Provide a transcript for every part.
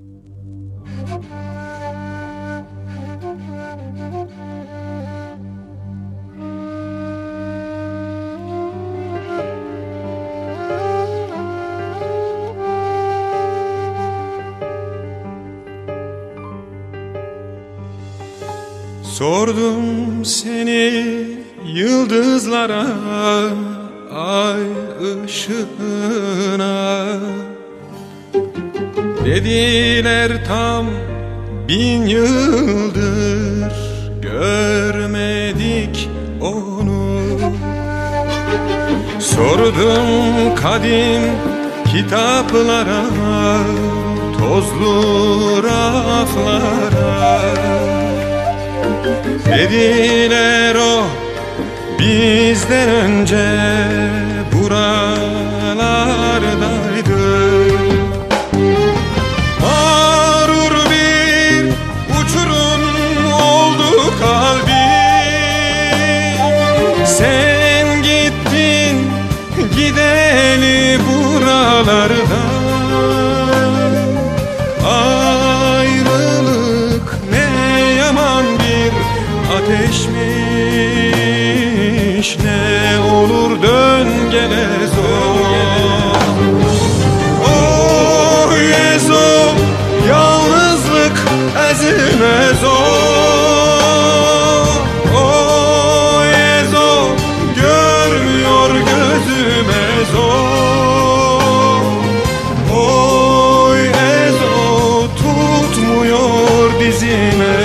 Sordum seni yıldızlara, ay ışığına. Dediler tam 1000 yıldır görmedik onu. Sordum kadim kitaplara, tozlu raflara. Dediler o bizden önce buralardaydı. Mağrur bir uçurum oldu kalbim. Sen gittin gideli buralardan. Ayrılık ne yaman bir ateşmiş, ne olur dön gele zor. Oh Yezo, yalnızlık ezilmez o. Oh Yezo, görmüyor gözüme zor. Oh Yezo, tutmuyor dizime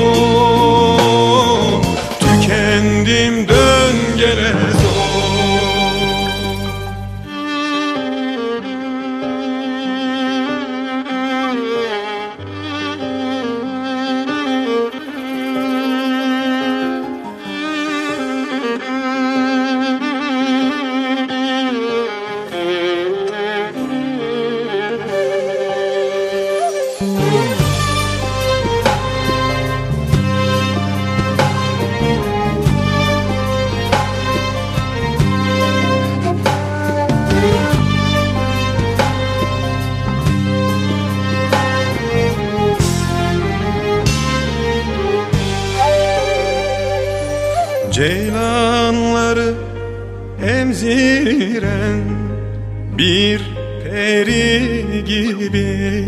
zor. Tükendim dön gele zor. Ceylanları emziren bir peri gibi,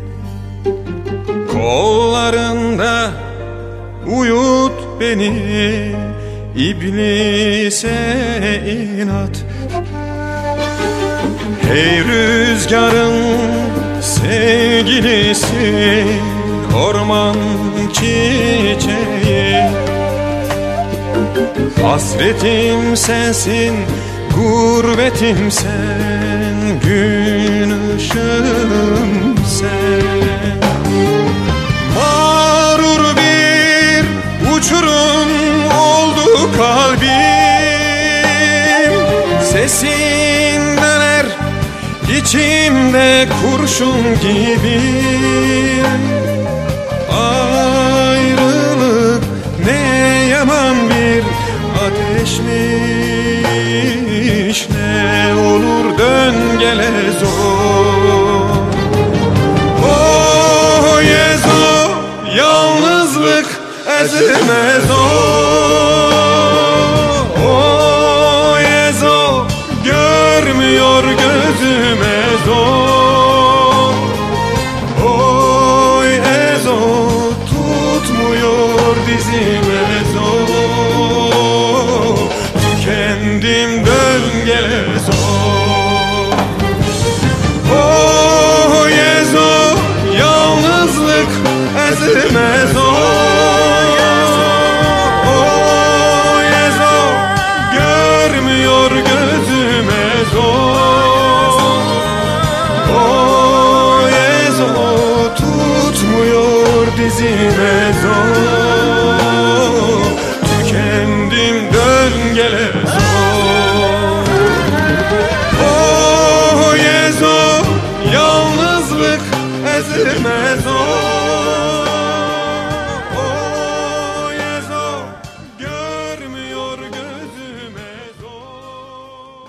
kollarında uyut beni iblise inat. Hey rüzgarın sevgilisi, orman çiçeği. Hasretim sensin, gurbetim sen, gün ışığım sen. Mağrur bir uçurum oldu kalbim. Sesin döner içimde kurşun gibi. Ayrılık ne yaman bir ateşmiş, ne olur dön gele zor. Oh Yezo, yalnızlık ezilmez o. Oh Yezo, görmüyor gözüme zor. Oh Yezo, tutmuyor dizime zor. Tükendim dön gele zor. Oh Yezo, yalnızlık ezilmez o. Oh Yezo, görmüyor gözüme zor. Oh Yezo, tutmuyor dizime zor. Tükendim dön gele zor. Oh Yezo, yalnızlık ezilmez o. Oh Yezo, görmüyor gözüme zor.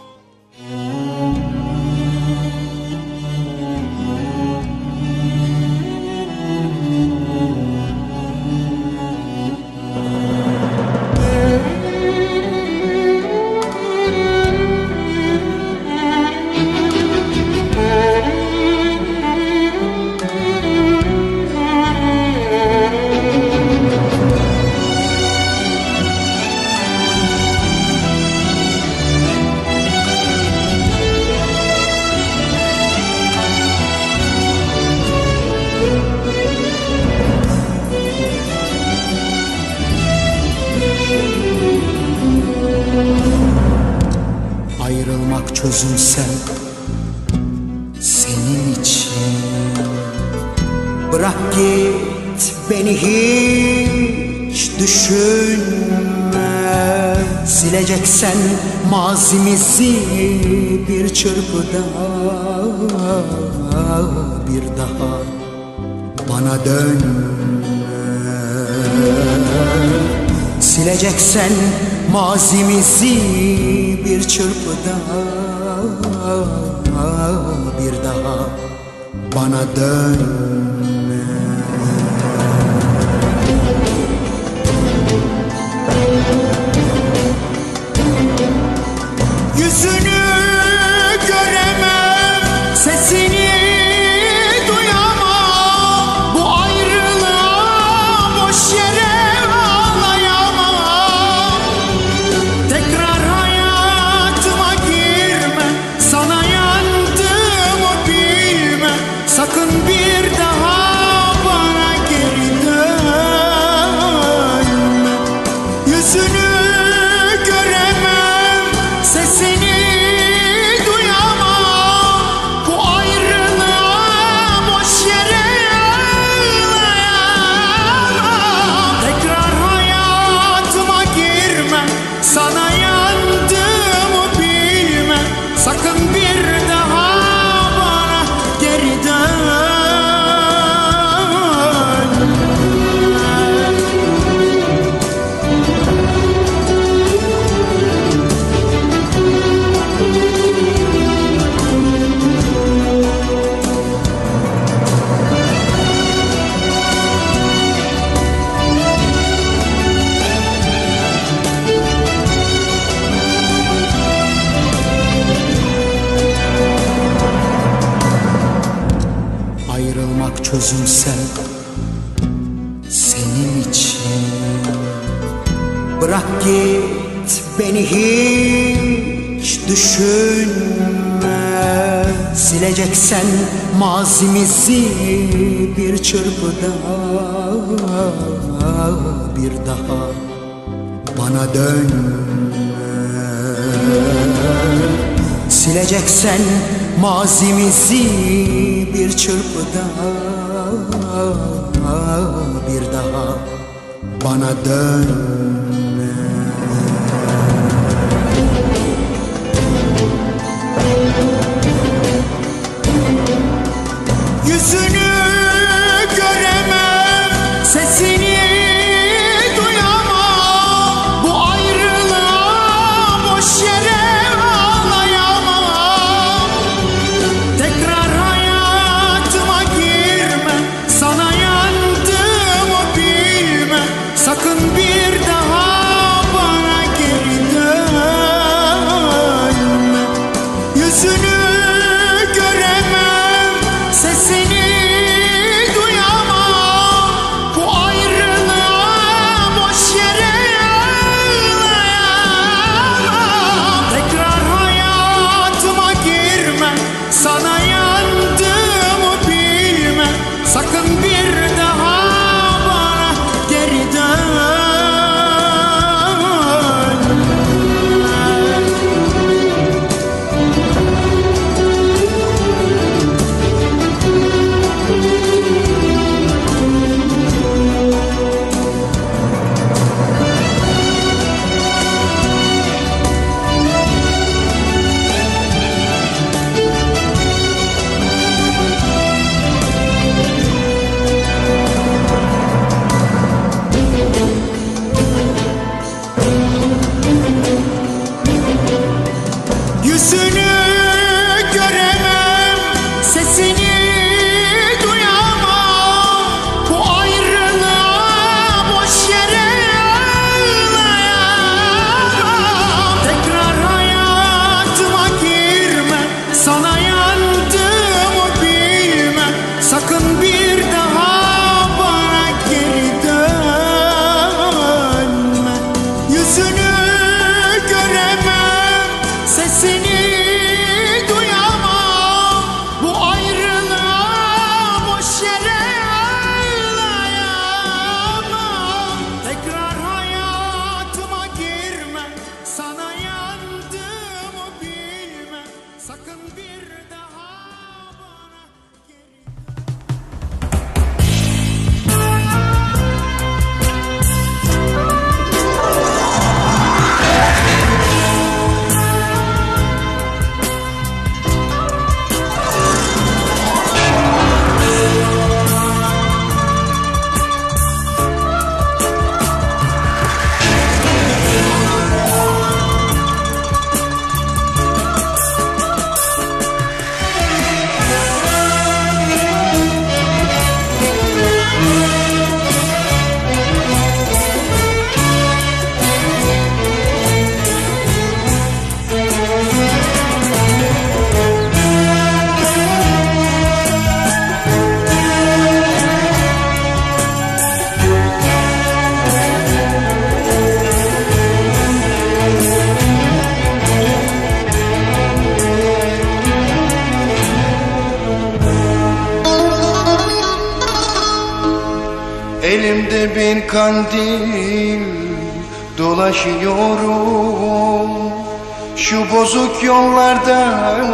Ayrılmak çözümse senin için. Bırak git beni hiç düşünme. Sileceksen mazimizi bir çırpıda, bir daha bana dönme. Sileceksen mazimizi bir çırpıda, bir daha bana dönme. Yüzünü göremem, sesini duyamam. Bu ayrılığa boş yere ağlayamam. Tekrar hayatıma girme, sana yandığımı bilme. Sakın bir daha bana geri dönme. Yüzünü göremem, sesini duyamam. Bu ayrılığa boş yere ağlayamam. Tekrar hayatıma girme, sana yandığımı bilme. Sakın bir daha bana geri dönme. Ayrılmak çözümse senin için. Bırak git beni hiç düşünme. Sileceksen mazimizi bir çırpıda, bir daha bana dönme. Sileceksen mazimizi bir çırpıda, bir daha bana dönme. Yüzünü göremem, sesini duyamam. Bu ayrılığa boş yere ağlayamam. Tekrar hayatıma girme, sana yandığımı bilme. Sakın bir daha bana geri dönme. Yüzünü göremem, sesini Elimde bir kandil dolaşıyorum şu bozuk yollarda,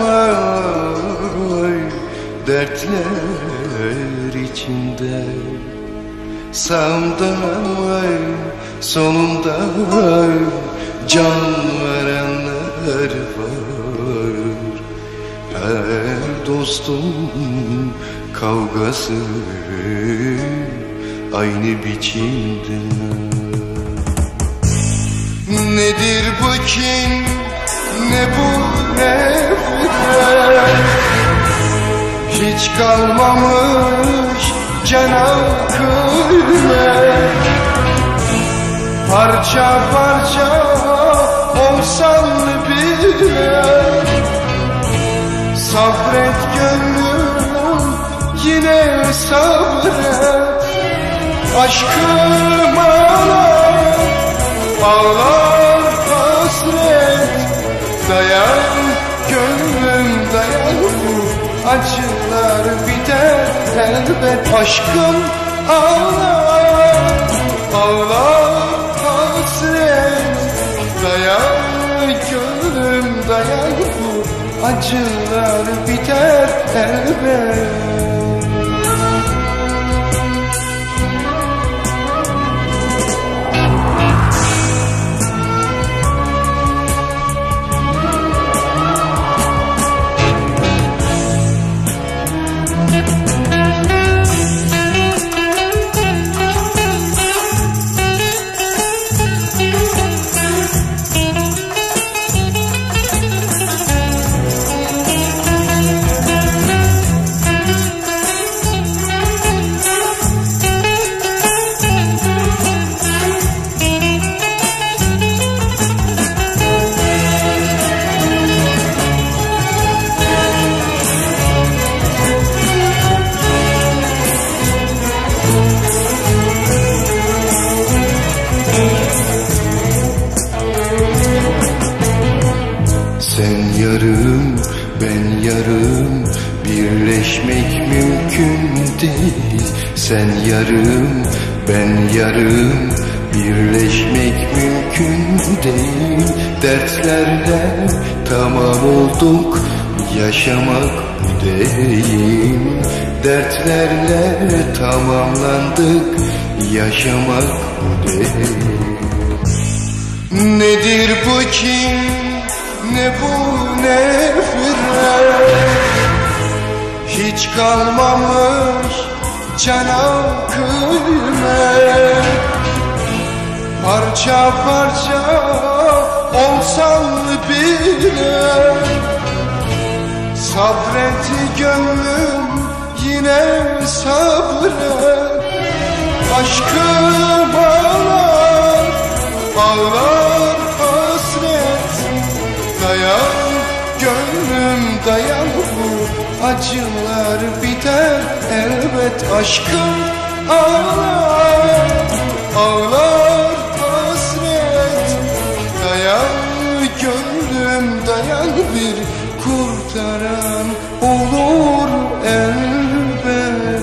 dertler içinde. Sağımda solumda can verenler var. Her dostum kavgası aynı biçimde. Nedir bu kin, ne bu nefret? Hiç kalmamış cana kıymet. Parça parça olsan bile sabret gönlüm, yine sabret. Aşkım ağlar, ağlar hasret. Dayan gönlüm dayan, bu acılar biter elbet. Aşkım ağlar, ağlar hasret. Dayan gönlüm dayan, bu acılar biter elbet. Sen yarım, ben yarım, birleşmek mümkün değil. Sen yarım, ben yarım, birleşmek mümkün değil. Dertlerle tamam olduk, yaşamak bu değil. Dertlerle tamamlandık, yaşamak bu değil. Nedir bu kin, ne bu nefret? Hiç kalmamış cana kıymet. Parça parça olsan bile sabret gönlüm, yine sabret. Aşkım ağlar, ağlar hasret. Dayan gönlüm dayan, bu acılar biter elbet. Aşkım ağlar, ağlar hasret. Dayan gönlüm dayan, bir kurtaran olur elbet.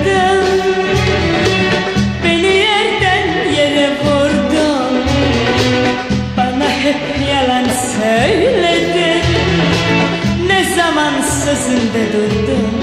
kırdın, beni yerden yere vurdun, bana hep yalan söyledin, ne zaman sözünde durdun.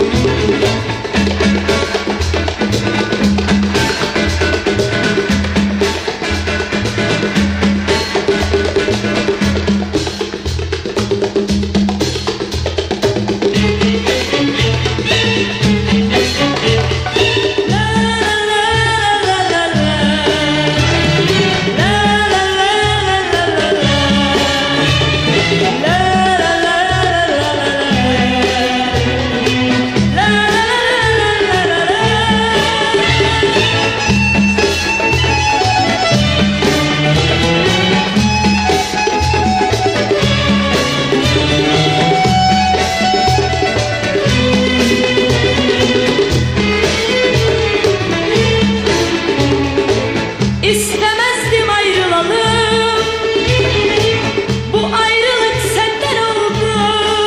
İstemezdim ayrılalım, bu ayrılık senden oldu.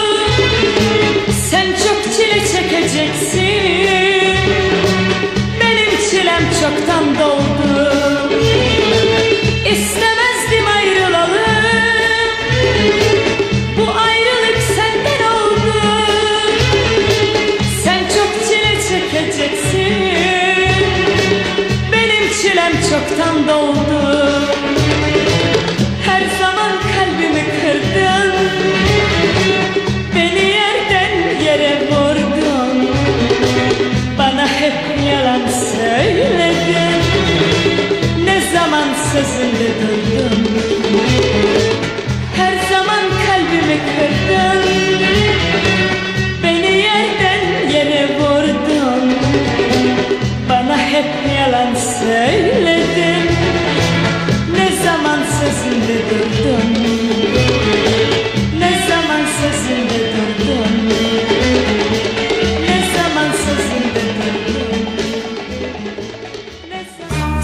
Sen çok çile çekeceksin, benim çilem çoktan doldu. İstemezdim ayrılalım, bu ayrılık senden oldu. Sen çok çile çekeceksin, çilem çoktan doldu. Her zaman kalbimi kırdın, beni yerden yere vurdun, bana hep yalan söyledin, ne zaman sözünde durdun. Her zaman kalbimi kırdın, beni yerden yere vurdun, bana hep yalan söyledin, ne zaman sözünde durdun, ne zaman sözünde durdun, ne zaman sözünde durdun, ne zaman...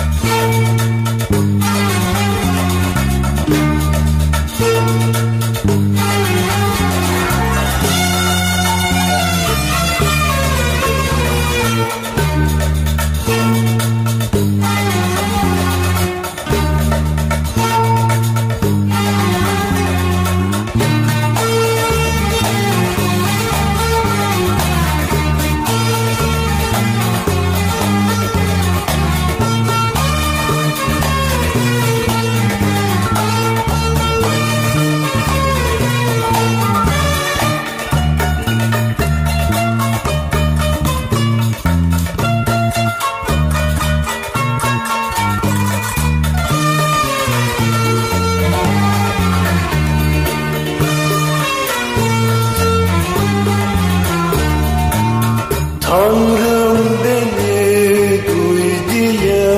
Tanrım beni duy diye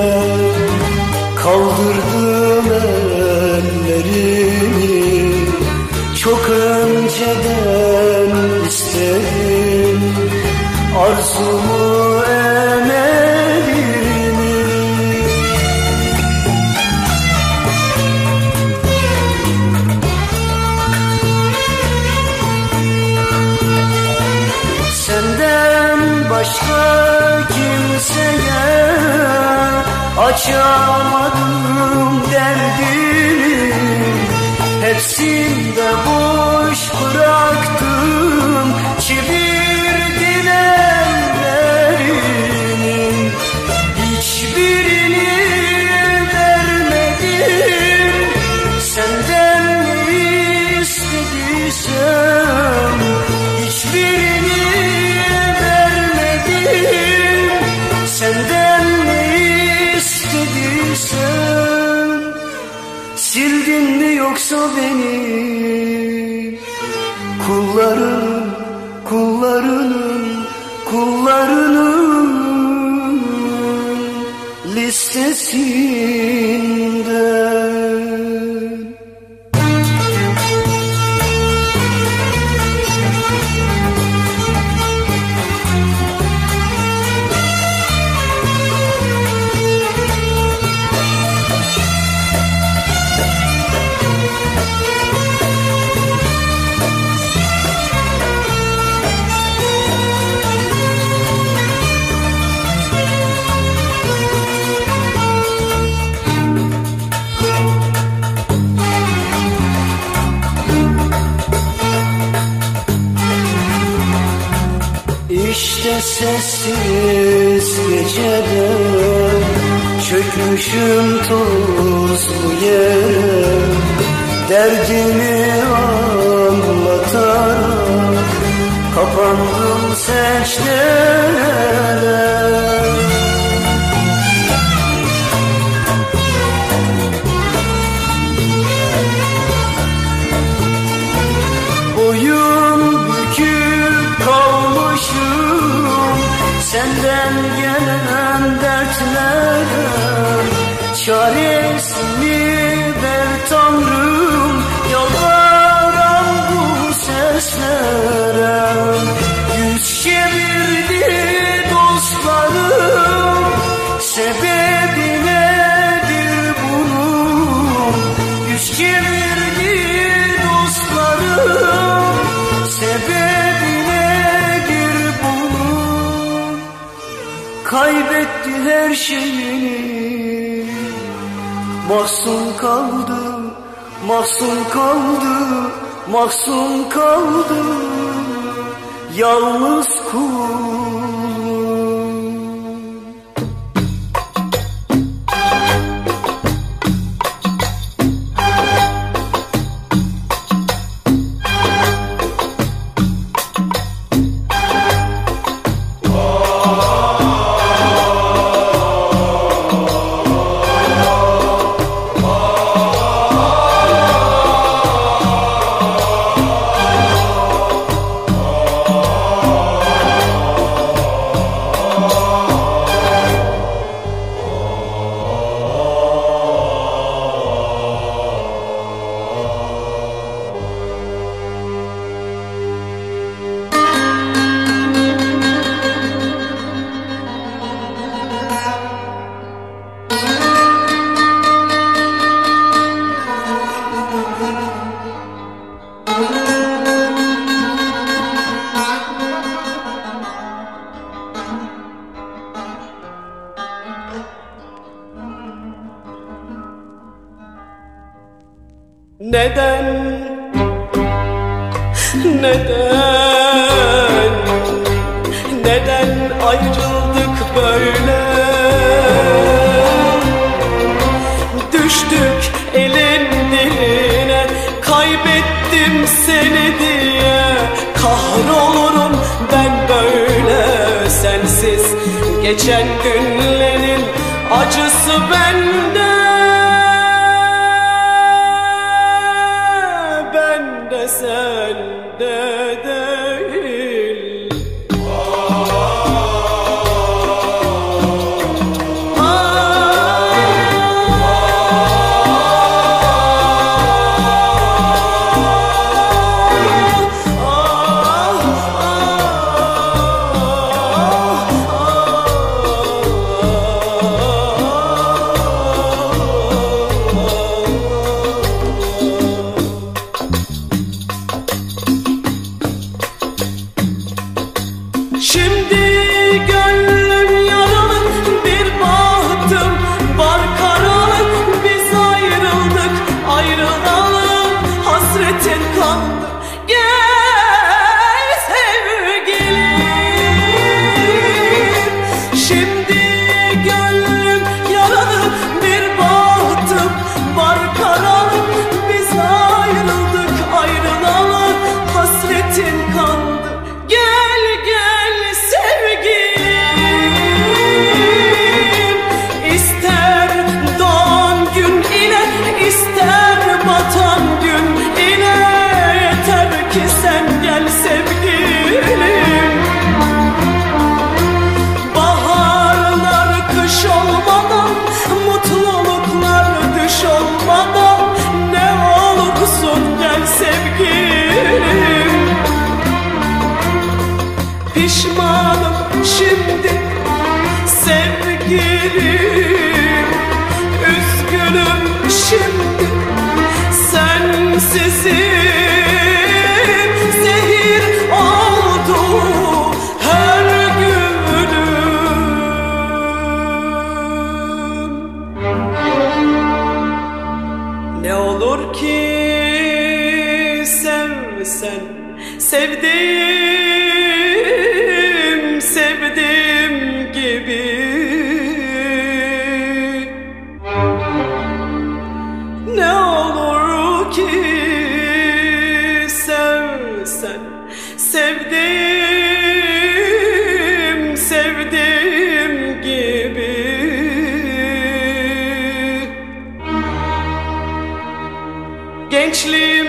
kaldırdım ellerimi, çok önceden istedim arzumu, emelimi. Senden başka kimseye açamadım derdimi, hepsinde boş bıraktım, çevirdin ellerinin, hiçbirini vermedim. Senden ne istediysem hiçbirini vermedim. Senden ne istediysem sildin mi yoksa beni kullarının, kullarının listesinden. sessiz gecede çökmüşüm tozlu yere, derdimi anlatarak kapandım secdelere. Boyun bükük kalmışım senden gelen dertlere, çaresini ver Tanrım, yalvaran bu seslere. Yüz çevirdi dostlarım, sebebi nedir bunun? Yüz çevirdi dostlarım, sebebi nedir bunun? Kaybetti her şeyini, mahzun kaldı, mahzun kaldı, mahzun kaldı, yalnız kulum. Neden, neden, neden ayrıldık böyle? Düştük elin diline, kaybettim seni diye. Kahrolurum ben böyle sensiz, geçen günlerin acısı bende. Sende değil. Şimdi gönlüm yaralı, bir bahtım var karalık. Biz ayrıldık, ayrılalı hasretin kaldı. Gel sevgilim. Şimdi gönlüm yaralı, bir bahtım var karalık. Biz ayrıldık, ayrılalı hasretin kaldı. Gel gel sevgilim, ister doğan gün ile, ister batan gün ile, yeter ki sen gel sevgilim. Baharlar kış olmadan, mutluluklar düş olmadan, ne olursun gel sevgilim. Pişmanım şimdi sevgilim, üzgünüm şimdi sensizim. Zehir oldu her günüm. Ne olur ki sevsen sevdiğim, sevdiğim. Gençliğim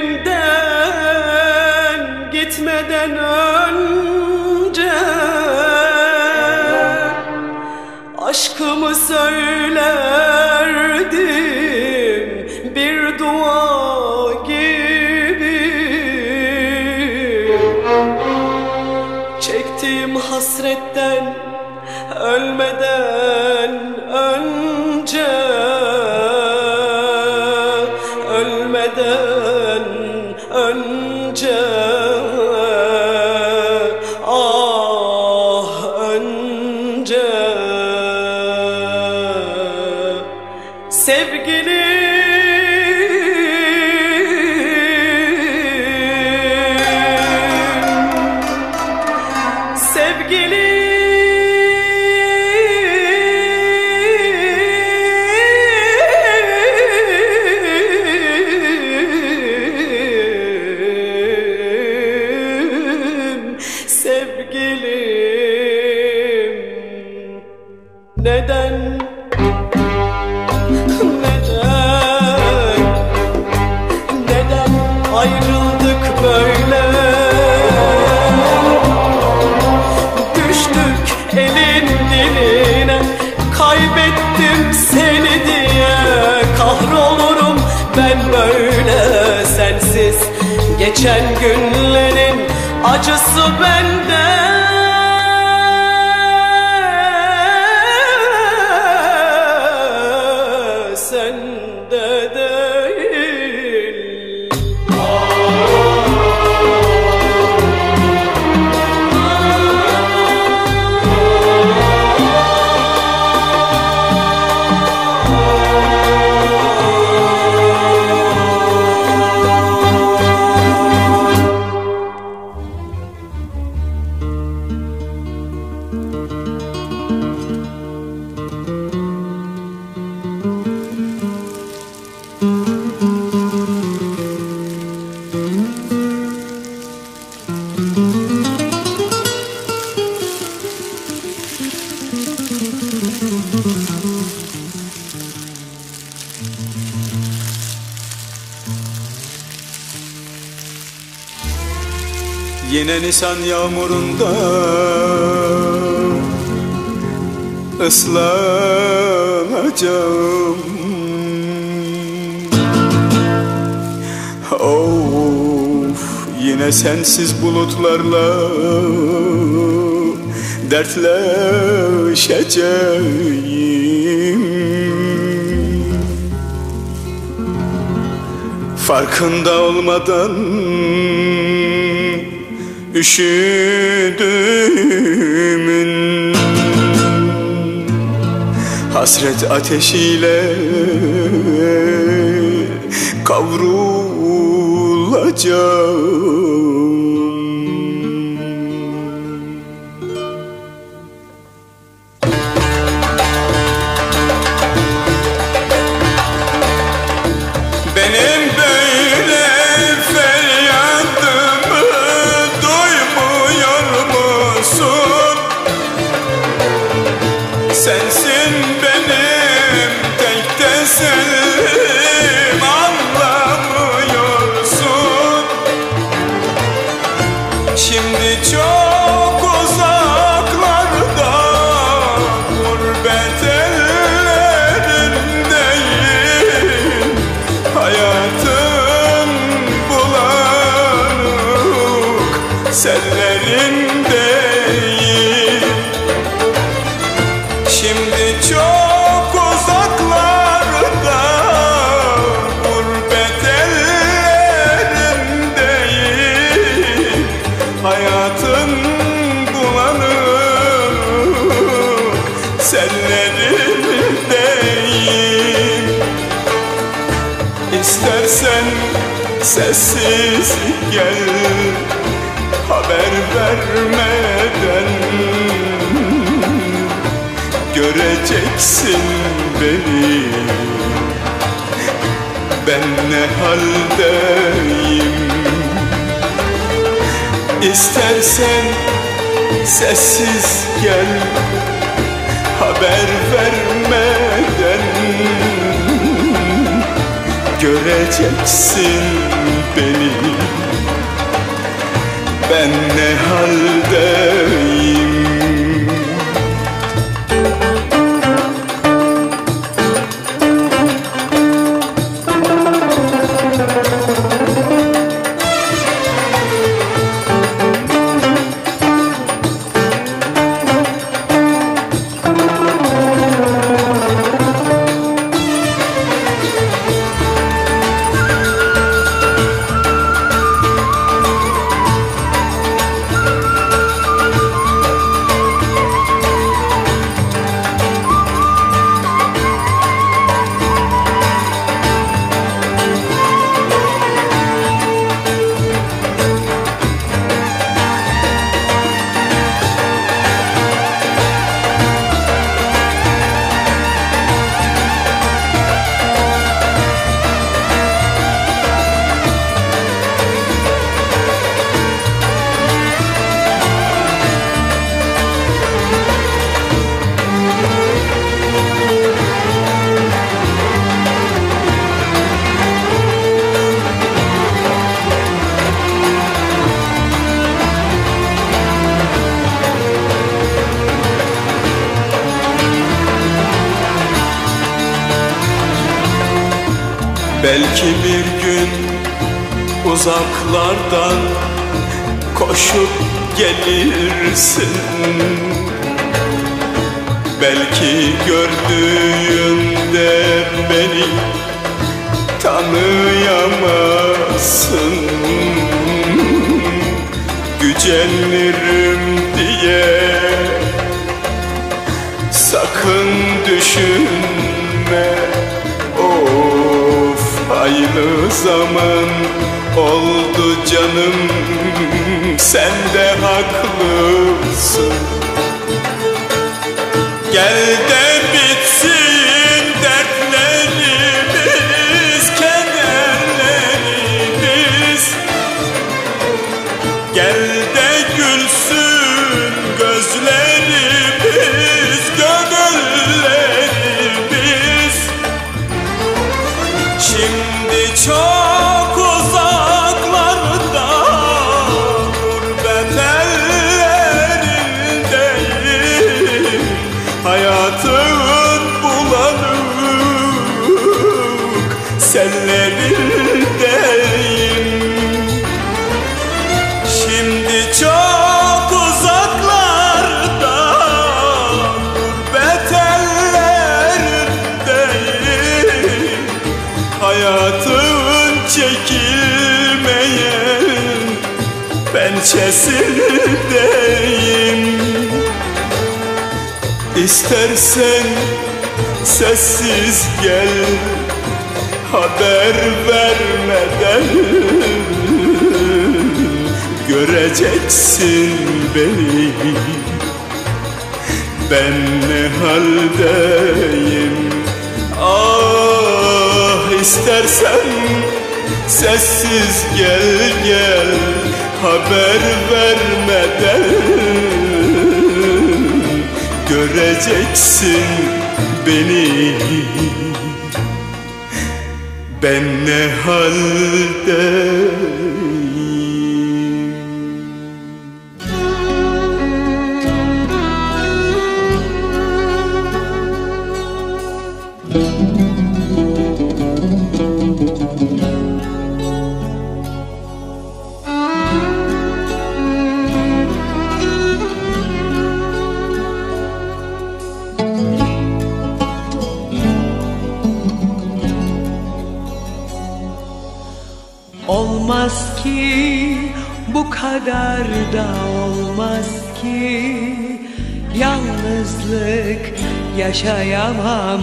elimden gitmeden önce aşkımı söylerdim bir dua gibi. Çektiğim hasretten ölmeden önce, ölmeden önce, ah önce sevgilim, sevgilim. Sevgilim, neden, neden ayrıldık böyle? Düştük elin diline, kaybettim seni diye. Kahrolurum ben böyle sensiz, geçen günlerin acısı bende. Sende değil. Yine Nisan yağmurunda ıslanacağım. Of, yine sensiz bulutlarla dertleşeceğim. Farkında olmadan üşüdüğümün hasret ateşiyle kavrulacağım. Benim böyle feryadımı duymuyor musun? Sensin benim tek tesellim, anlamıyorsun. Şimdi çok uzaklarda, gurbet ellerindeyim. Hayatım bulanık sellerindeyim. Şimdi çok uzaklarda, gurbet ellerindeyim. Hayatım bulanık sellerindeyim. İstersen sessiz gel, haber vermeden. Göreceksin beni, ben ne haldeyim. İstersen sessiz gel, haber vermeden. göreceksin beni. Ben ne haldeyim? Belki bir gün uzaklardan koşup gelirsin. Belki gördüğünde beni tanıyamazsın. Gücenirim diye sakın düşünme. Aynı zaman oldu canım, sen de haklısın. Gel de bitsin dertlerimiz, kederlerimiz. Gel de gülsün gözlerimiz, gönüllerimiz. Şimdi çok uzaklarda, gurbet ellerindeyim. Hayatın bulanık sellerindeyim. Şimdi çok uzaklarda, gurbet ellerindeyim. Hayatın çekilmeyen pençesindeyim. İstersen sessiz gel, haber vermeden. Göreceksin beni, ben ne haldeyim. Ah, istersen sessiz gel gel, haber vermeden. Göreceksin beni, ben ne haldeyim. Olmaz ki, bu kadar da olmaz ki, yalnızlık yaşayamam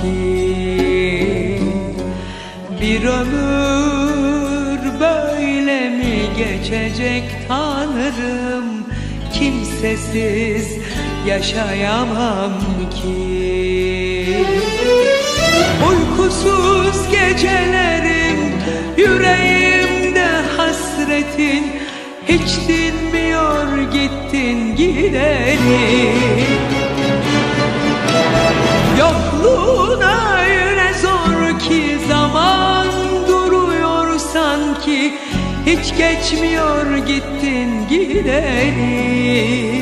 ki. Bir ömür böyle mi geçecek Tanrım? Kimsesiz yaşayamam ki. Uykusuz gecelerim, yüreğimde hasretin, hiç dinmiyor gittin gideri. Yokluğuna öyle zor ki zaman, hiç geçmiyor gittin gideri.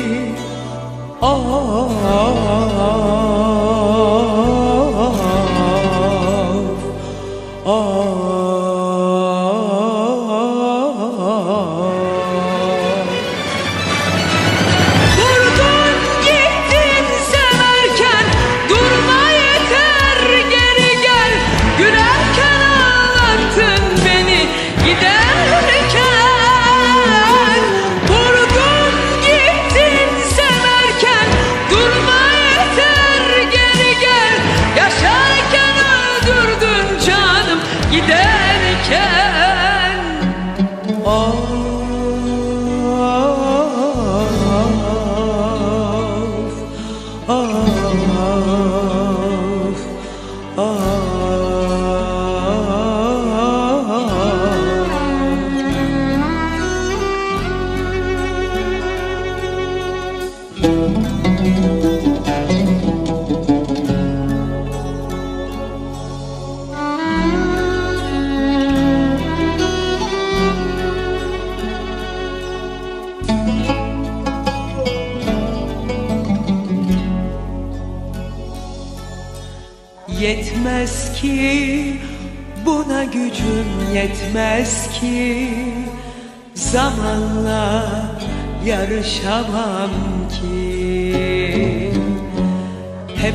Yetmez ki buna gücüm yetmez ki, zamanla yarışamam ki. Hep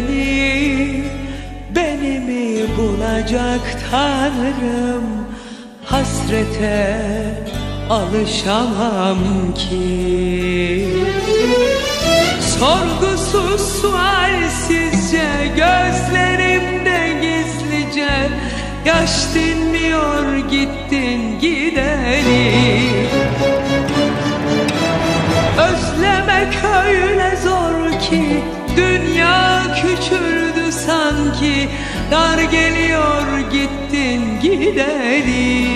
beni mi bulacak Tanrım, hasrete alışamam ki. Sorgusuz sualsizce gözlerimde gizlice yaş dinmiyor gittin gideri. Özlemek öyle zor ki dünya küçüldü sanki, dar geliyor gittin gideri.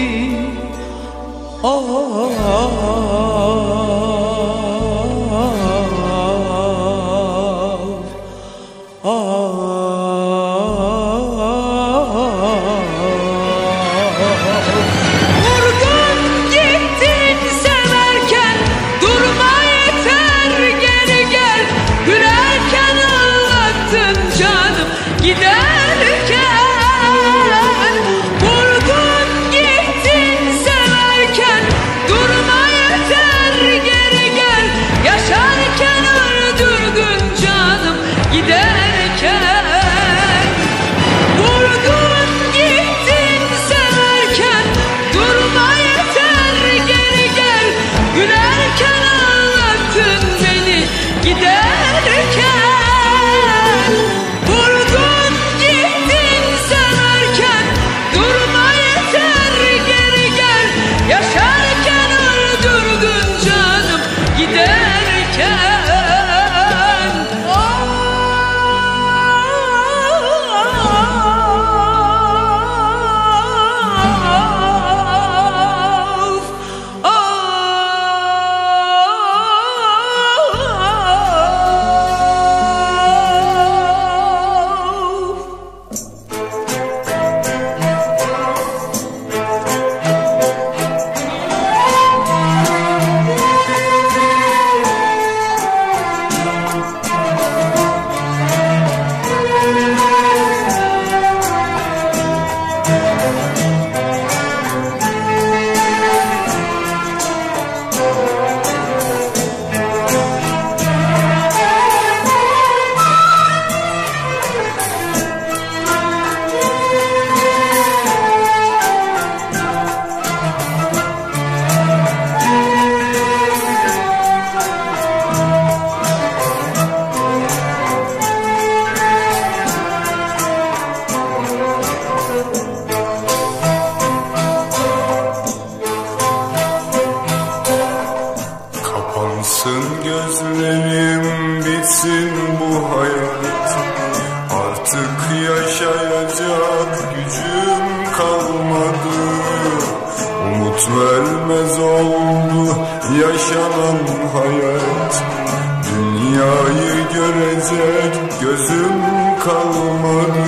Vermez oldu yaşanan hayat, dünyayı görecek gözüm kalmadı.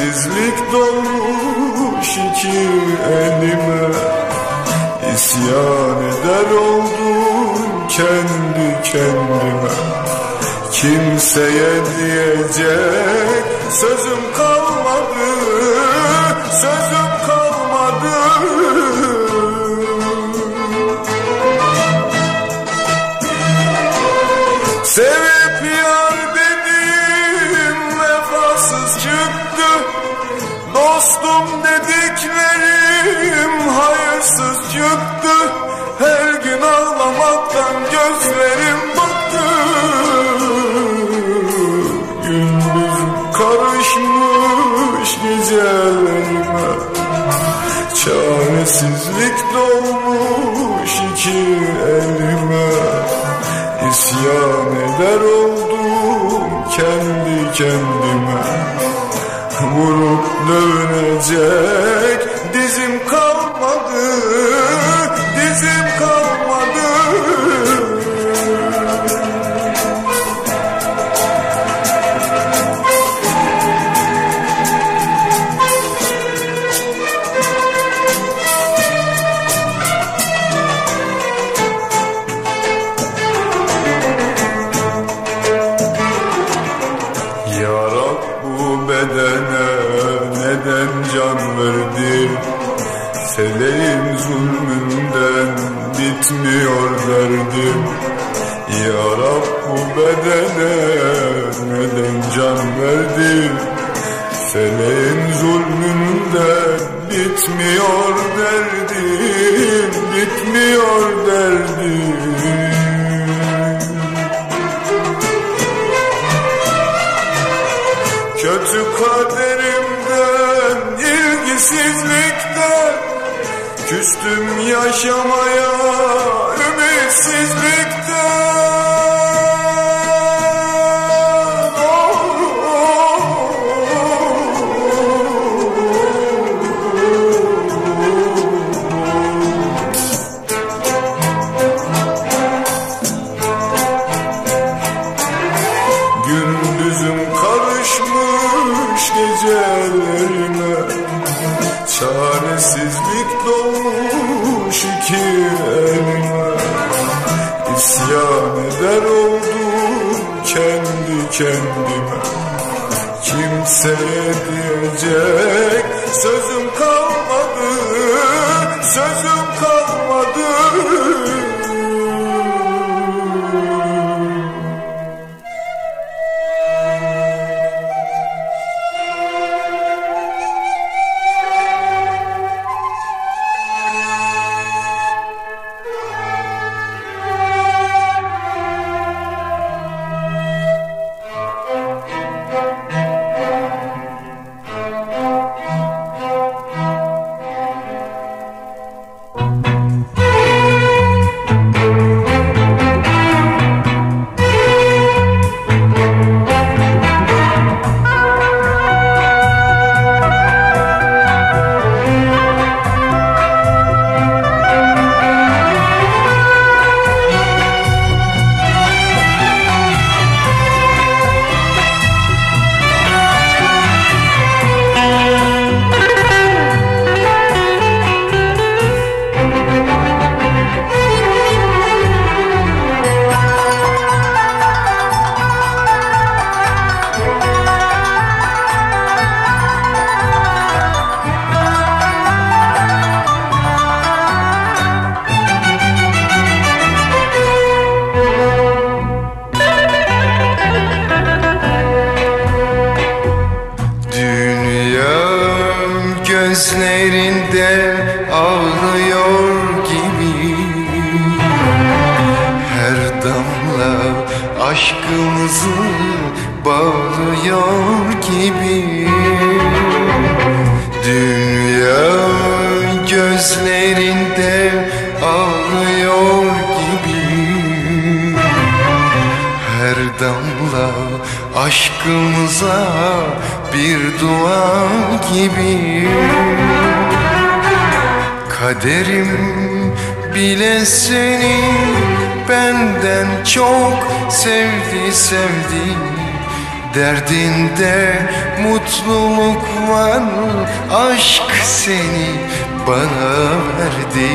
çaresizlik dolmuş iki elime. İsyan eder oldum kendi kendime. Kimseye diyecek sözüm kalmadı, sözüm kalmadı. Sevip yar dediğim vefasız çıktı. Dostum dediklerim hayırsız çıktı. Her gün ağlamaktan gözlerim battı. Gündüz karışmış gecelerime. Çaresizlik dolmuş iki elime. İsyan eder oldum kendi kendime. Vurup dövünecek dizim kalmadı, dizim kalmadı. Neden can verdin? Feleğin zulmünden bitmiyor derdim. Ya Rab bu bedene neden can verdin? Feleğin zulmünden bitmiyor derdim, bitmiyor derdim. Kötü kaderimden, ilgisizlikten, küstüm yaşamaya, ümitsizlikten. Gecelerime çaresizlik dolmuş iki elime. İsyan eder oldum kendi kendime. Kimseye diyecek sözüm kalmadı, sözüm kalmadı. Gözlerinde ağlıyor gibi, her damla aşkımızı bağlıyor gibi. Dünya gözlerinde ağlıyor gibi, her damla aşkımıza bir dua gibi. Kaderim bile seni benden çok sevdi sevdi. Derdinde mutluluk var, aşk seni bana verdi.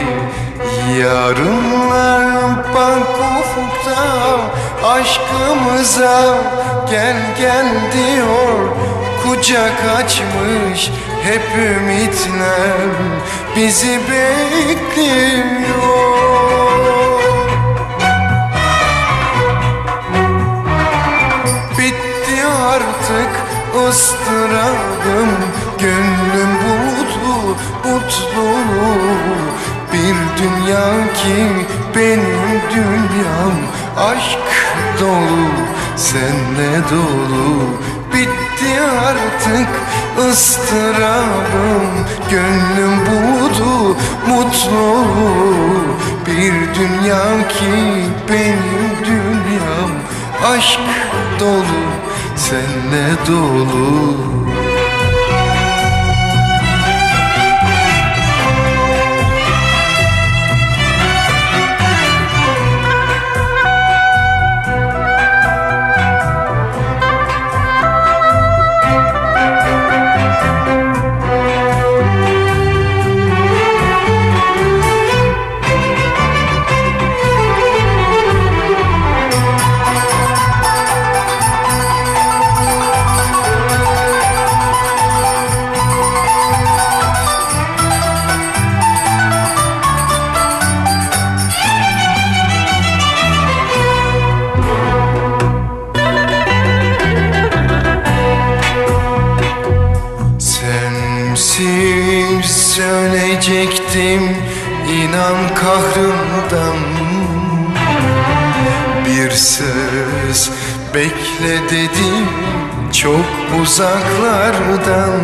Yarınlar bak ufukta, aşkımıza gel gel diyor. Kucak açmış hep ümitler bizi bekliyor. Artık ıstırabım, gönlüm buldu mutluluğu. Bir dünya ki benim dünyam, aşk dolu, senle dolu. Bitti artık ıstırabım, gönlüm buldu mutluluğu. Bir dünya ki benim dünyam, aşk dolu, senle dolu. Söyleyecektim inan kahrımdan, bir söz bekle dedim çok uzaklardan.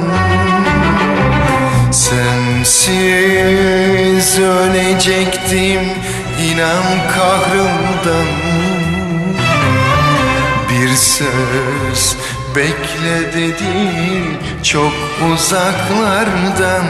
Sensiz ölecektim inan kahrımdan, bir söz bekle dedim çok uzaklardan.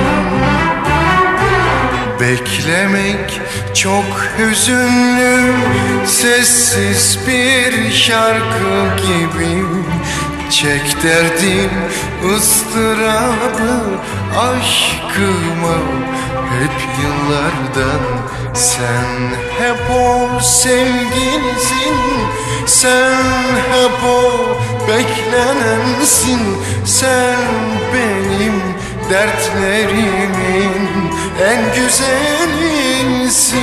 Beklemek çok hüzünlü, sessiz bir şarkı gibi. Çek derdim ıstırabı aşkıma hep yıllardan. Sen hep o sevgilisin, sen hep o beklenensin. Sen benim dertlerimin en güzelisin.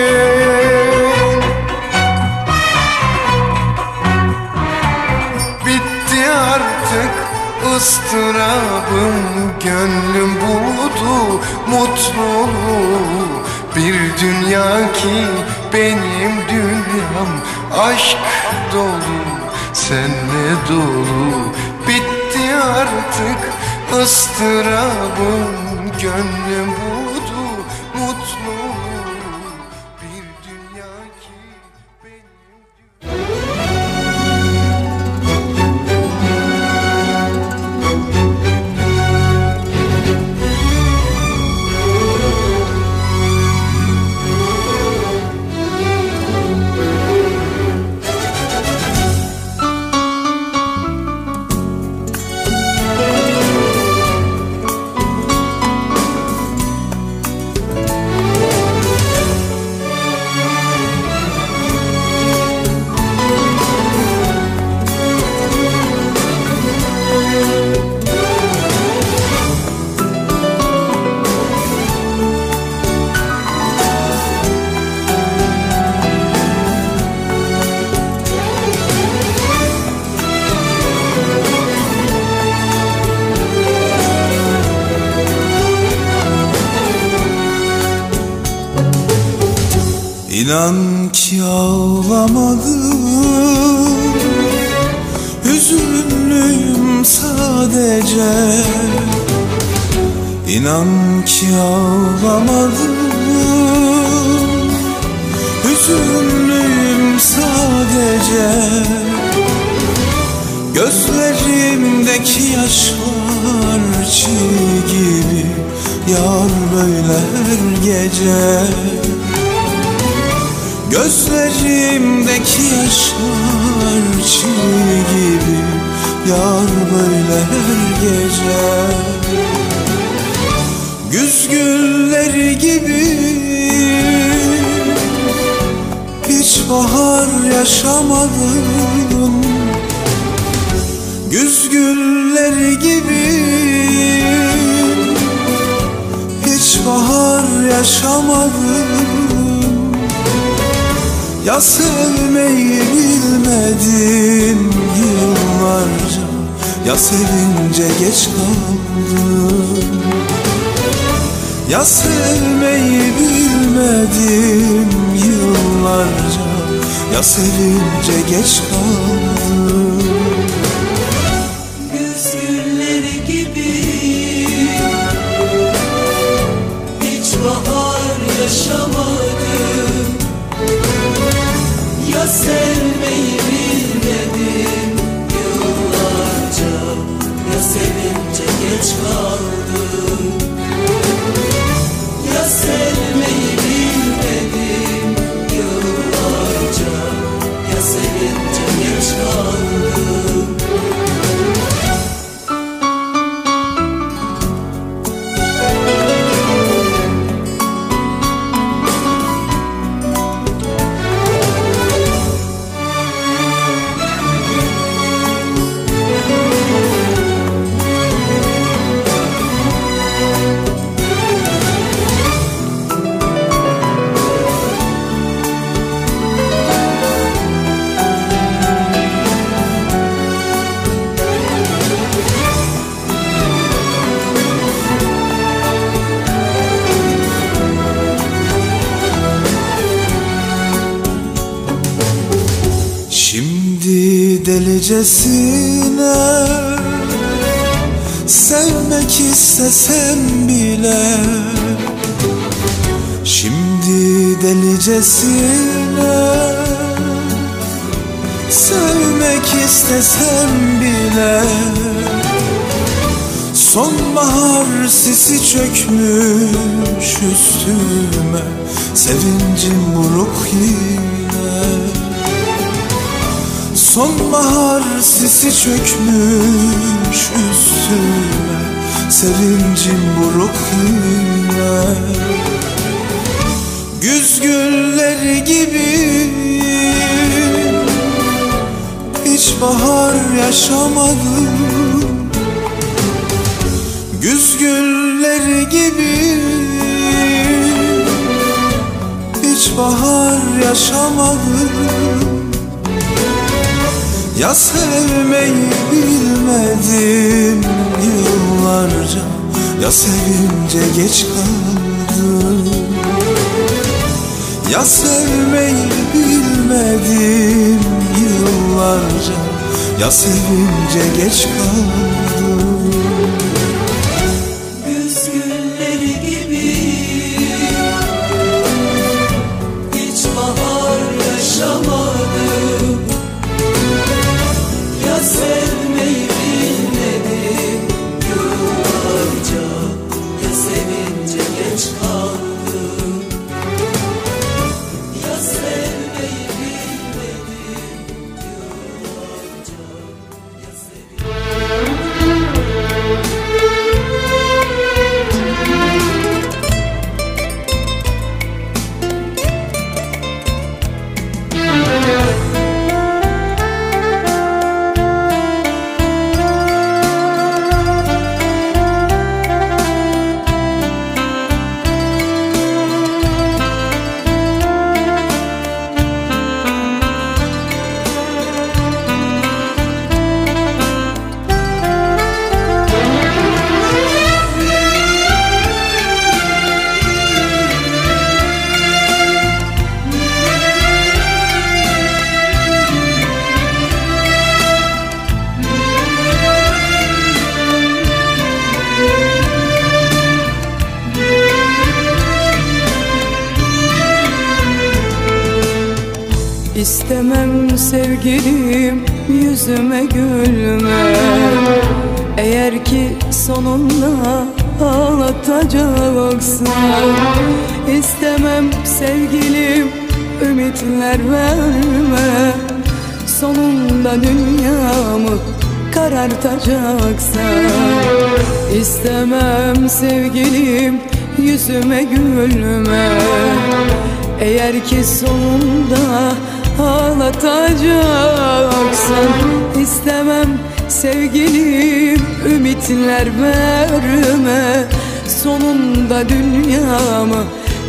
Bitti artık ıstırabım, gönlüm buldu mutluluğu. Bir dünya ki benim dünyam, aşk dolu, senle dolu. Bitti artık ıstırabım, gönlüm buldu mutluluğu. Bir dünya ki benim İnan ki ağlamadım, hüzünlüyüm sadece. İnan ki ağlamadım, hüzünlüyüm sadece. Gözlerimdeki yaşlar çiğ gibi yar böyle her gece. Gözlerimdeki yaşlar çiğ gibi yar böyle her gece. Güz gülleri gibi hiç bahar yaşamadım. Güz gülleri gibi hiç bahar yaşamadım. Ya sevmeyi bilmedim yıllarca, ya sevince geç kaldım. Ya sevmeyi bilmedim yıllarca, ya sevince geç kaldım. Güz gülleri gibi hiç bahar yaşamadım. Ya sevmeyi bilmedim yıllarca, ya sevince geç kaldım. Ya sevmeyi bilmedim yıllarca, ya sevince geç kaldım. Delicesine sevmek istesem bile, şimdi delicesine sevmek istesem bile, sonbahar sisi çökmüş üstüme, sevincim buruk yine. Sonbahar sisi çökmüş üstüme, sevincim buruk yine. Güz gülleri gibi hiç bahar yaşamadım. Güz gülleri gibi hiç bahar yaşamadım. Ya sevmeyi bilmedim yıllarca, ya sevince geç kaldım. Ya sevmeyi bilmedim yıllarca, ya sevince geç kaldım. Güz gülleri gibi hiç bahar yaşamadım. Ya sevmeyi bilmedim yıllarca, ya sevince geç kaldım. Ya sevmeyi bilmedim yıllarca, ya İstemem sevgilim yüzüme gülme, eğer ki sonunda ağlatacaksan. İstemem sevgilim ümitler verme, sonunda dünyamı karartacaksan. İstemem sevgilim yüzüme gülme, eğer ki sonunda ağlatacaksan. İstemem sevgilim ümitler verme, sonunda dünyamı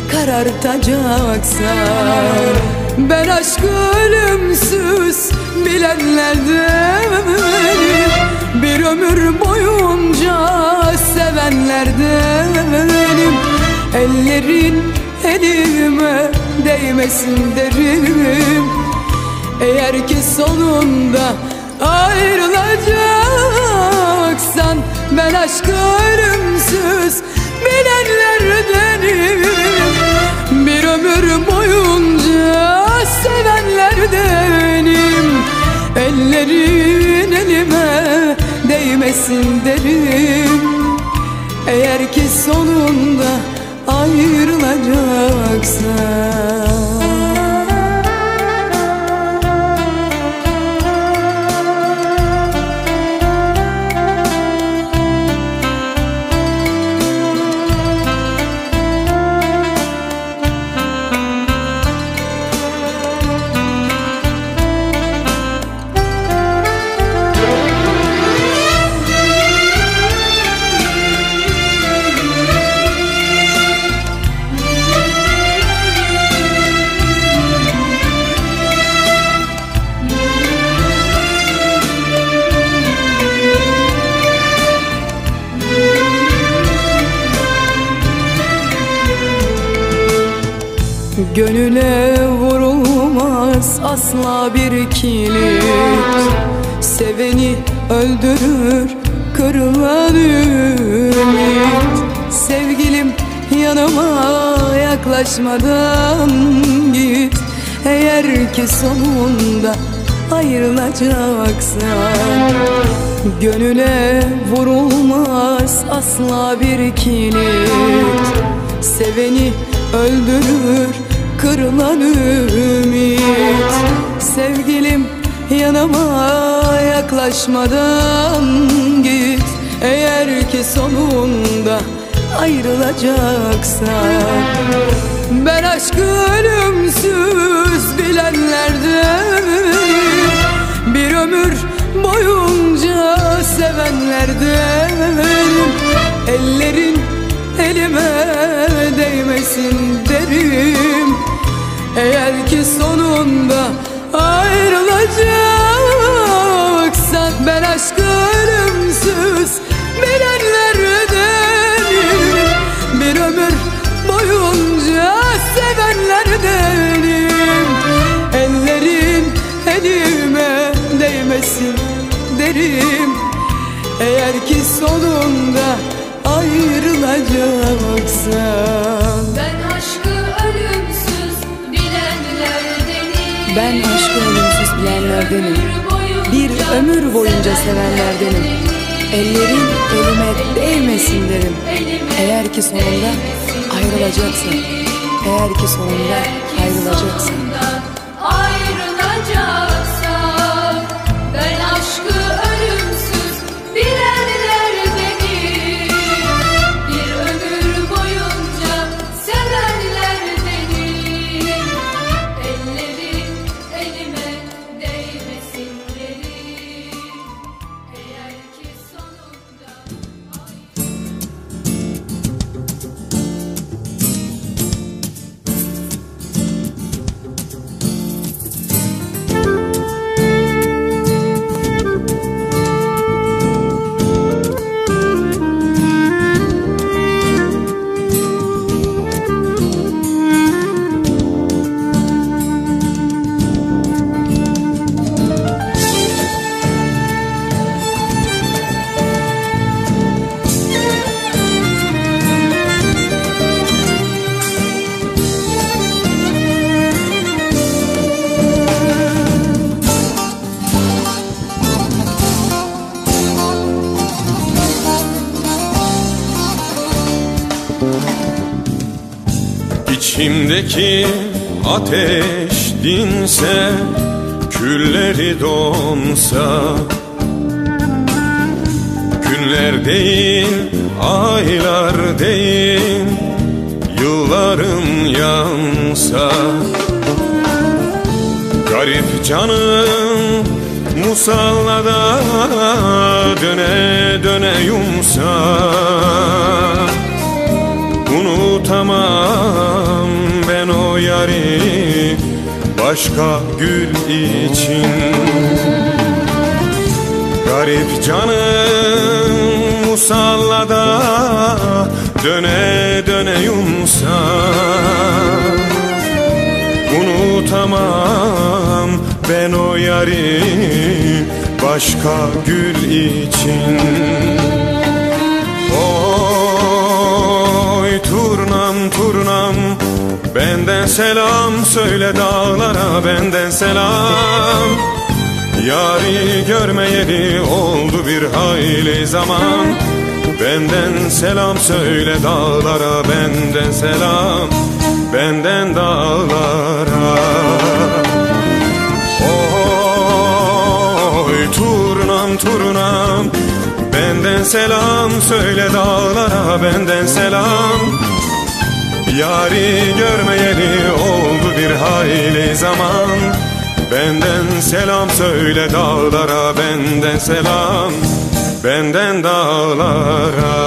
karartacaksan. Ben aşkı ölümsüz bilenlerdenim, bir ömür boyunca sevenlerdenim. Ellerin elime değmesin derim, eğer ki sonunda ayrılacaksan. Ben aşkı ölümsüz bilenlerdenim, bir ömür boyunca sevenlerdenim. Ellerin elime değmesin derim, eğer ki sonunda ayrılacaksan. Gönüle vurulmaz asla bir kilit, seveni öldürür kırılan ümit. Sevgilim yanıma yaklaşmadan git, eğer ki sonunda ayrılacaksan. Gönüle vurulmaz asla bir kilit, seveni öldürür kırılan ümit. Sevgilim yanıma yaklaşmadan git, eğer ki sonunda ayrılacaksan. Ben aşkı ölümsüz bilenlerdenim, bir ömür boyunca sevenlerdenim. Ellerin elime değmesin derim, eğer ki sonunda ayrılacaksan. Ben aşkı ölümsüz bilenlerdenim, bir ömür boyunca sevenlerdenim. Ellerin elime değmesin derim, eğer ki sonunda ayrılacaksan. Ben aşkı ölümsüz bilenlerdenim, ben aşkı ölümsüz bilenlerdenim, bir ömür boyunca sevenlerdenim. Ellerin elime değmesin derim, eğer ki sonunda ayrılacaksan. Eğer ki sonunda ayrılacaksan. Ben aşkı ölümsüz bilenlerdenim, bir ömür boyunca sevenlerdenim. Ellerin elime değmesin derim, eğer ki sonunda İçimdeki ateş dinse, külleri donsa, Günler değil, aylar değil, yıllarım yansa, garip canım musallada döne döne yumsa, unutamam ben o yari başka gül için. Garip canım musallada döne döne yumsa, unutamam ben o yari başka gül için. Oy turnam turnam, benden selam söyle dağlara, benden selam. Yari görmeyeli oldu bir hayli zaman, benden selam söyle dağlara, benden selam, benden dağlara. Oy turnam turnam, benden selam söyle dağlara, benden selam. Yari görmeyeli oldu bir hayli zaman, benden selam söyle dağlara, benden selam, benden dağlara.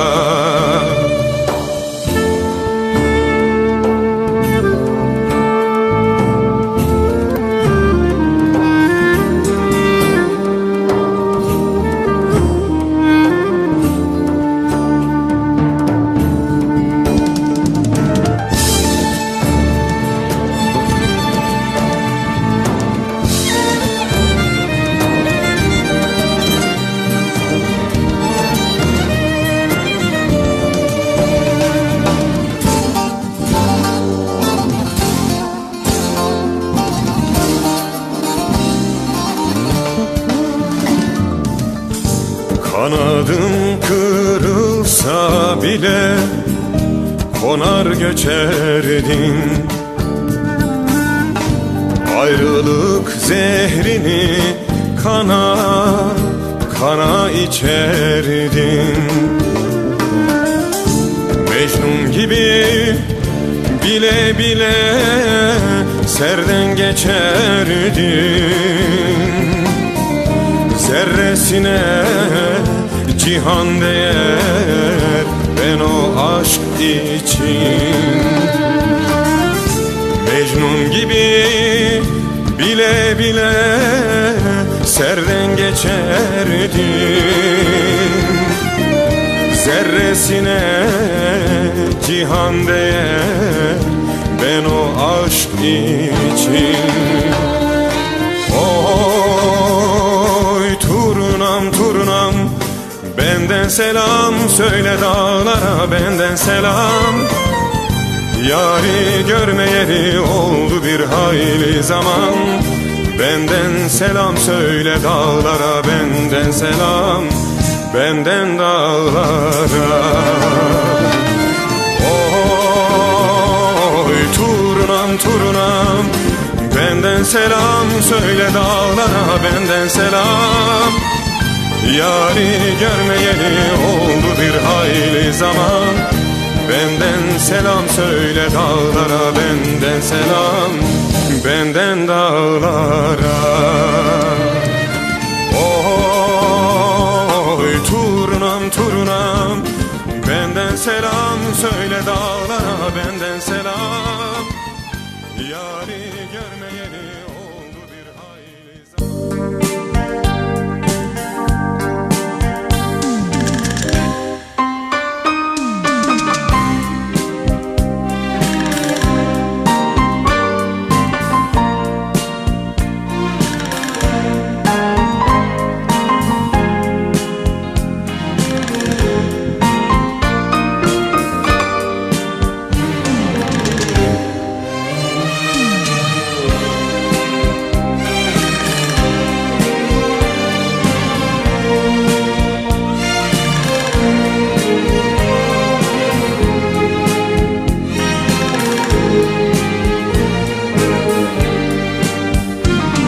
Kanadım kırılsa bile konar göçerdim, ayrılık zehrini kana kana içerdim. Mecnun gibi bile bile serden geçerdim, zerresine cihan değer ben o aşk için. Mecnun gibi bile bile serden geçerdim, zerresine cihan değer ben o aşk için. Oy turnam turnam, benden selam söyle dağlara, benden selam. Yari görmeyeli oldu bir hayli zaman, benden selam söyle dağlara, benden selam, benden dağlara. Oy turnam turnam, benden selam söyle dağlara, benden selam. Yari görmeyeli oldu bir hayli zaman, benden selam söyle dağlara, benden selam, benden dağlara. Oy turnam turnam, benden selam söyle dağlara, benden selam. Yari görmeyeli oldu bir hayli zaman.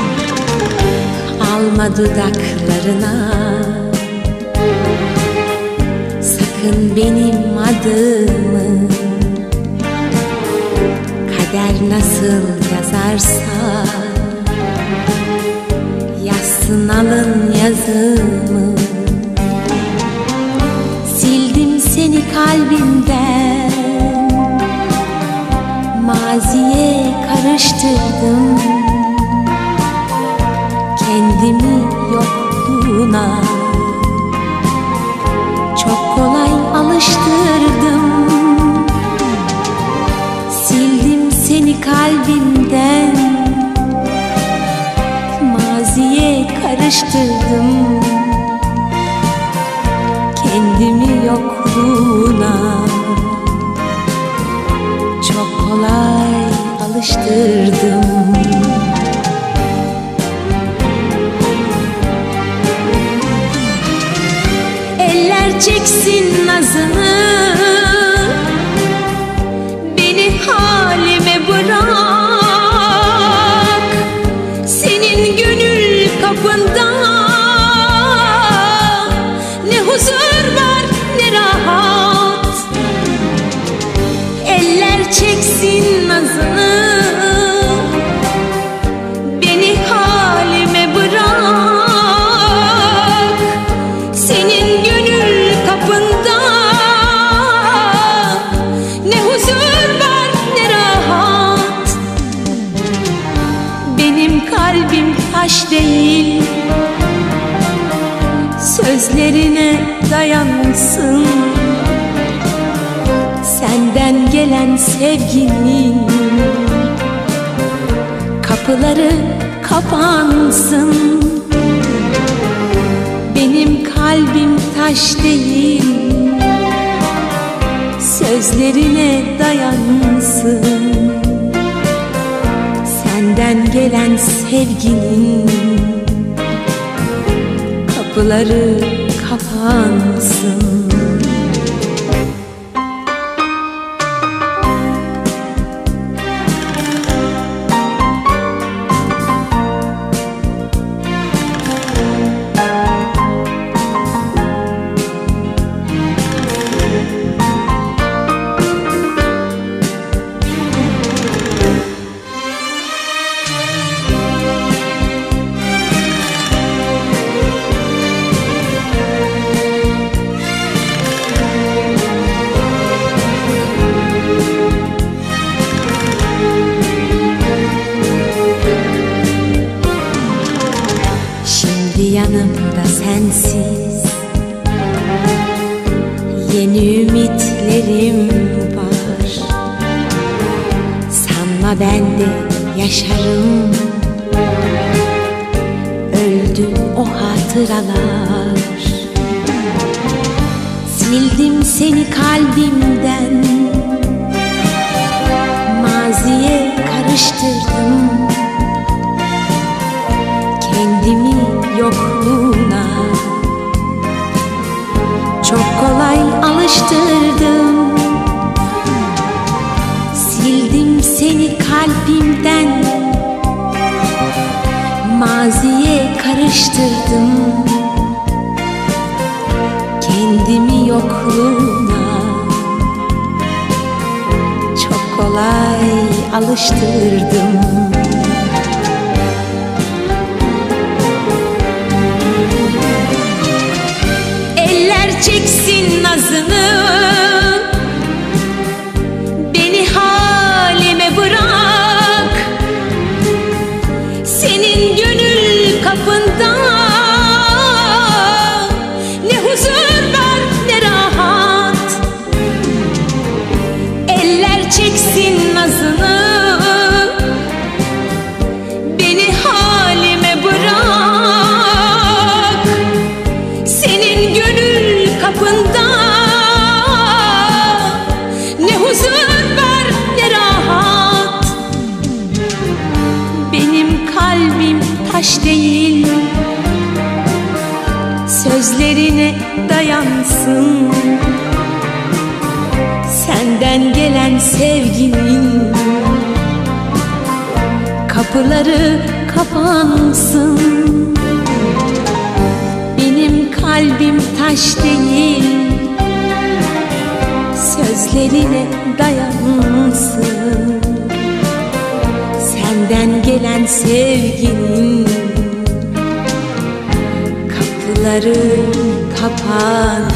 Alma dudaklarına benim adımı. Kader nasıl yazarsa yazsın alın yazımı. Sildim seni kalbimden, maziye karıştırdım kendimi yokluğuna. Çok kolay alıştırdım. Sildim seni kalbimden, maziye karıştırdım kendimi yokluğuna. Çok kolay alıştırdım. Eller çeksin nazını, beni halime bırak. Senin gönül kapında ne huzur var ne rahat. Eller çeksin nazını, beni halime bırak. Senin gönül kapında ne huzur var ne rahat. Benim kalbim taş değil, sözlerine dayansın. Senden gelen sevginin kapıları kapansın. Benim kalbim taş değil, sözlerine dayansın. Senden gelen sevginin kapıları kapansın. Yanımda sensiz yeni ümitlerim var. Sanma ben de yaşarım, öldü o hatıralar. Sildim seni kalbimden, maziye karıştırdım kendimi yokluğuna. Çok kolay alıştırdım. Sildim seni kalbimden, maziye karıştırdım kendimi yokluğuna. Çok kolay alıştırdım. Çeksin nazını, beni halime bırak. Senin gönül kapında ne huzur var ne rahat. Eller çeksin nazını, beni halime bırak. Senin gönül kapında ne huzur var ne rahat. Benim kalbim taş değil, sözlerine dayansın. Senden gelen sevginin kapıları kapansın. Benim kalbim taş değil, gözlerine dayansın. Senden gelen sevginin kapıları kapansın.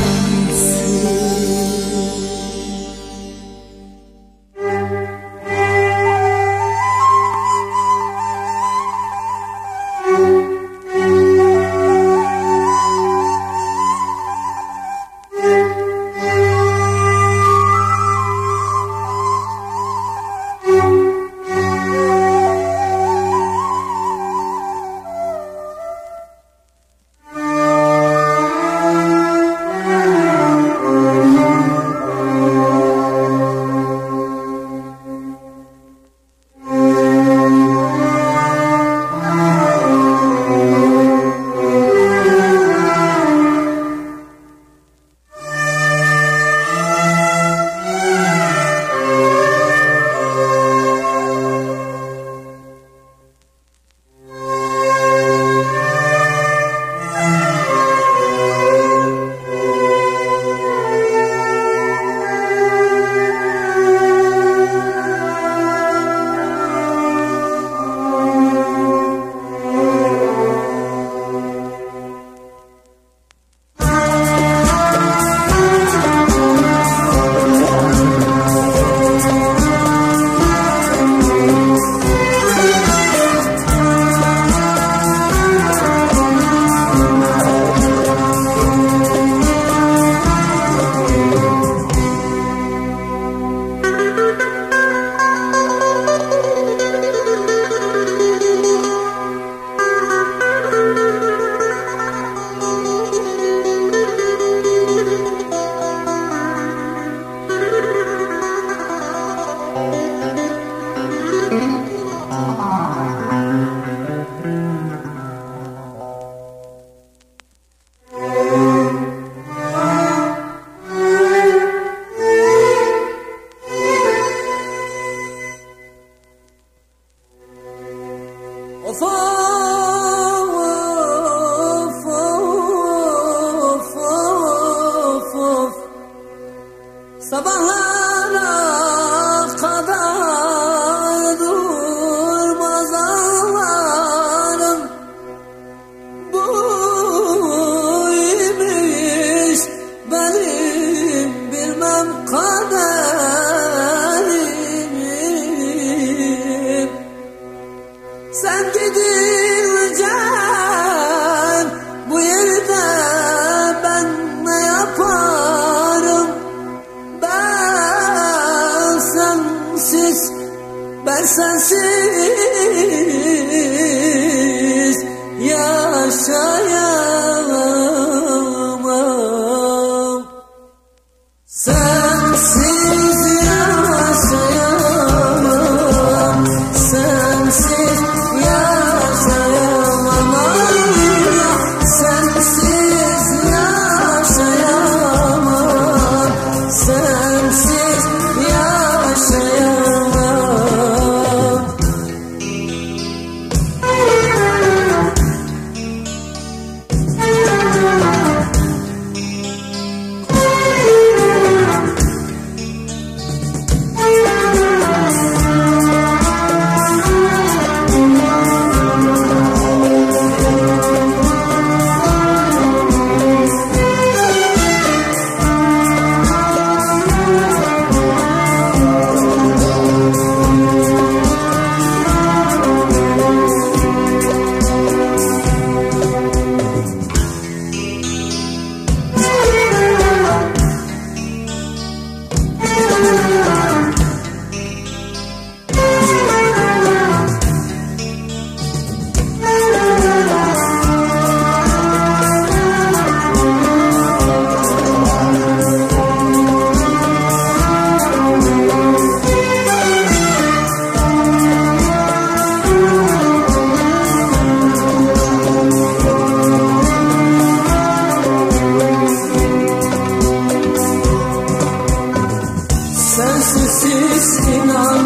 Sensiz inan